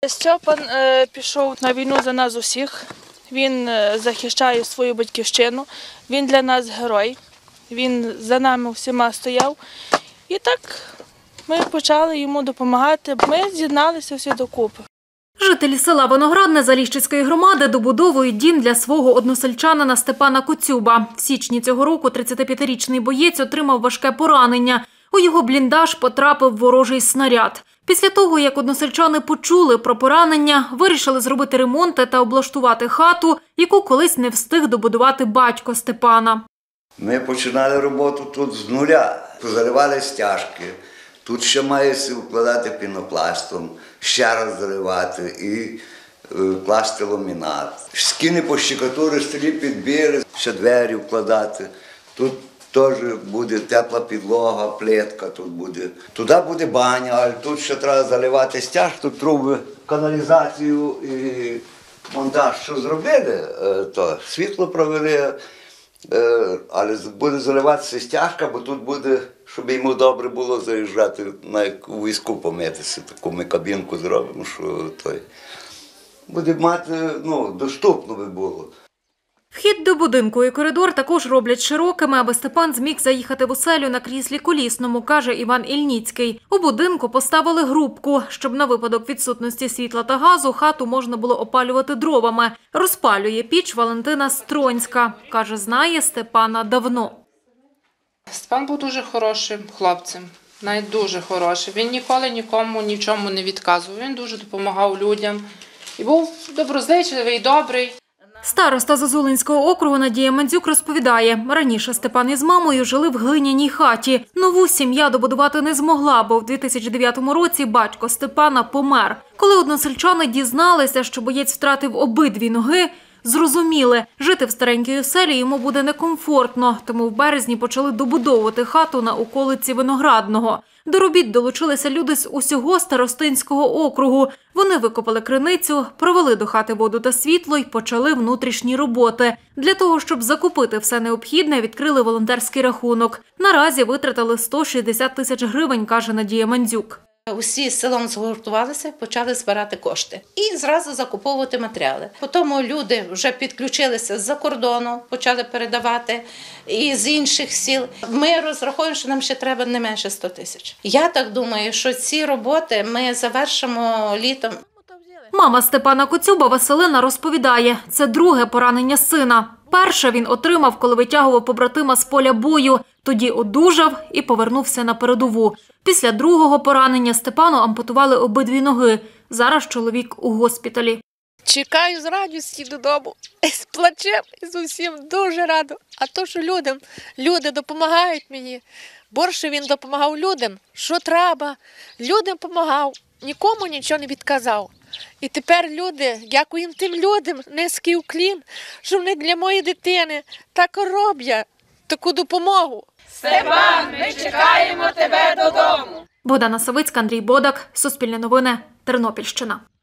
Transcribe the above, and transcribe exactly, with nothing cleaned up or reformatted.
Степан е, пішов на війну за нас усіх. Він е, захищає свою батьківщину. Він для нас герой. Він за нами всіма стояв. І так ми почали йому допомагати. Ми з'єдналися всі докупи. Жителі села Виноградне Заліщицької громади добудовують дім для свого односельчанина Степана Коцюба. В січні цього року тридцятип'ятирічний боєць отримав важке поранення. У його бліндаж потрапив ворожий снаряд. Після того, як односельчани почули про поранення, вирішили зробити ремонти та облаштувати хату, яку колись не встиг добудувати батько Степана. Ми починали роботу тут з нуля, заливали стяжки. Тут ще має вкладати пінопластом, ще раз заливати і е, класти ламінат. Скини по щикатурі, старі підбіри, ще двері вкладати. Тут теж буде тепла підлога, плитка тут буде. Туди буде баня, але тут ще треба заливати стяж, тут труби, каналізацію і монтаж, що зробили, то світло провели. Але буде заливатися стяжка, бо тут буде, щоб йому добре було заїжджати, на у війську помитися, таку ми кабінку зробимо, що той буде мати, ну, доступно би було. Вхід до будинку і коридор також роблять широкими, аби Степан зміг заїхати в оселю на кріслі колісному, каже Іван Ільніцький. У будинку поставили грубку, щоб на випадок відсутності світла та газу хату можна було опалювати дровами. Розпалює піч Валентина Стронська. Каже, знає Степана давно. Степан був дуже хорошим хлопцем, навіть дуже хороший. Він ніколи нікому ні в чому не відказував. Він дуже допомагав людям і був доброзичливий, добрий. Староста Зозулинського округу Надія Мандзюк розповідає, раніше Степан із мамою жили в глиняній хаті. Нову сім'я добудувати не змогла, бо в дві тисячі дев'ятому році батько Степана помер. Коли односельчани дізналися, що боєць втратив обидві ноги, зрозуміли, жити в старенькій оселі йому буде некомфортно, тому в березні почали добудовувати хату на околиці Виноградного. До робіт долучилися люди з усього Старостинського округу. Вони викопали криницю, провели до хати воду та світло і почали внутрішні роботи. Для того, щоб закупити все необхідне, відкрили волонтерський рахунок. Наразі витратили сто шістдесят тисяч гривень, каже Надія Мандзюк. Усі з селом згуртувалися, почали збирати кошти і зразу закуповувати матеріали. Потім люди вже підключилися з-за кордону, почали передавати і з інших сіл. Ми розраховуємо, що нам ще треба не менше ста тисяч. Я так думаю, що ці роботи ми завершимо літом. Мама Степана Коцюба Василина розповідає, це друге поранення сина. Перше він отримав, коли витягував побратима з поля бою. Тоді одужав і повернувся на передову. Після другого поранення Степану ампутували обидві ноги. Зараз чоловік у госпіталі. Чекаю з радістю додому, з плачем, з усім дуже рада. А то, що людям, люди допомагають мені. Борше він допомагав людям, що треба. Людям допомагав, нікому нічого не відказав. І тепер люди, дякуємо тим людям, низький уклін, що вони для моєї дитини так роблять таку допомогу. Степан, ми чекаємо тебе додому. Богдана Савицька, Андрій Бодак, Суспільне новини, Тернопільщина.